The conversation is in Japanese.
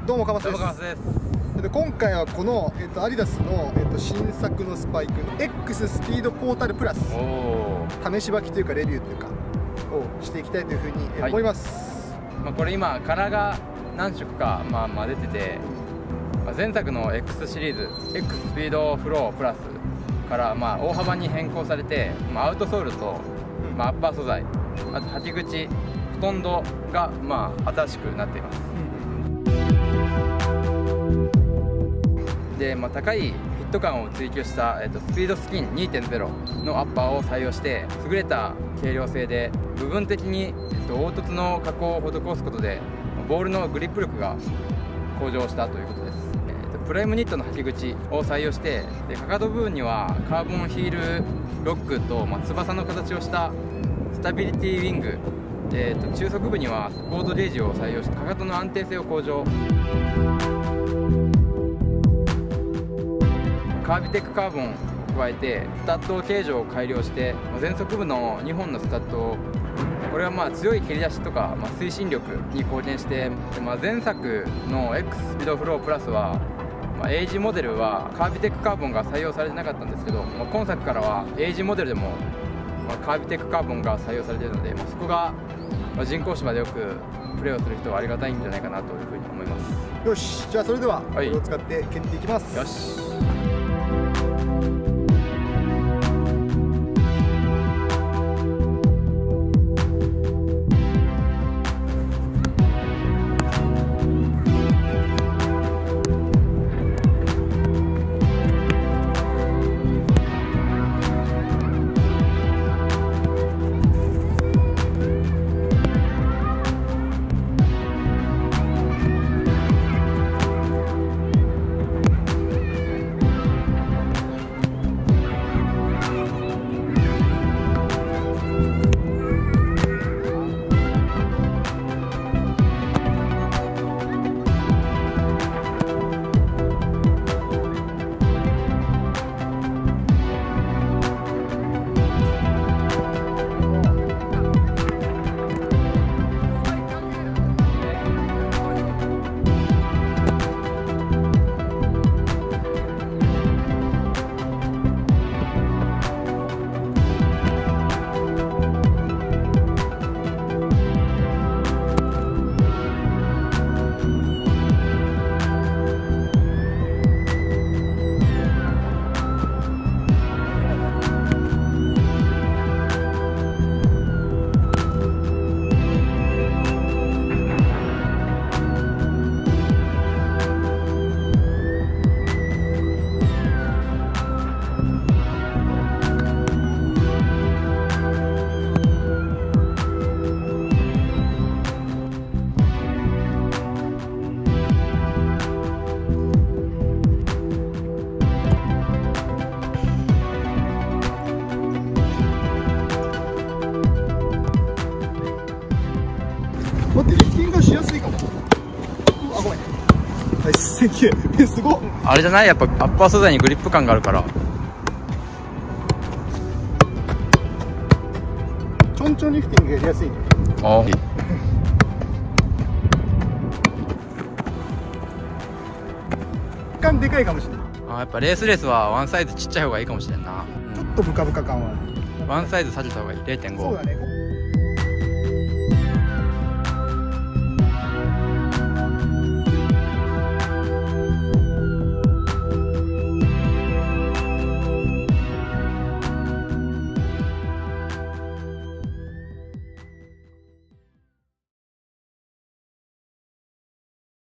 どうも、かますです。今回はこの、アディダスの、新作のスパイク X スピードポータルプラス試し履きというかレビューというかをしていきたいというふうに思います。 これ今カラーが何色か出てて、前作の X シリーズ X スピードフロープラスから大幅に変更されて、アウトソールと、アッパー素材、あと履き口、フトンドが新しくなっています。で、高いフィット感を追求した、スピードスキン 2.0 のアッパーを採用して、優れた軽量性で部分的に、凹凸の加工を施すことでボールのグリップ力が向上したということです。プライムニットの履き口を採用して、かかと部分にはカーボンヒールロックと、翼の形をしたスタビリティウィング、中足部にはサポートレージを採用してかかとの安定性を向上。カービテックカーボンを加えてスタッド形状を改良して、前足部の2本のスタッドを、これは強い蹴り出しとか、推進力に貢献して、前作の X スピードフロープラスは、エイジモデルはカービテックカーボンが採用されてなかったんですけど、今作からはエイジモデルでも、カービテックカーボンが採用されているので、そこが、人工芝でよくプレーをする人はありがたいんじゃないかなというふうに思います。 よし、じゃあそれではこれを使って蹴っていきます。 よし。 待って、リフティングがしやすいかも。あ、ごめん。はい、センキュー。すごっ。 あれじゃない？やっぱアッパー素材にグリップ感があるから。 ちょんちょんリフティングやりやすいね。 ああ。 感でかいかもしれない。 やっぱレースはワンサイズちっちゃい方がいいかもしれんな。 ちょっとブカブカ感は。 ワンサイズ下げた方がいい。0.5。 そうだね。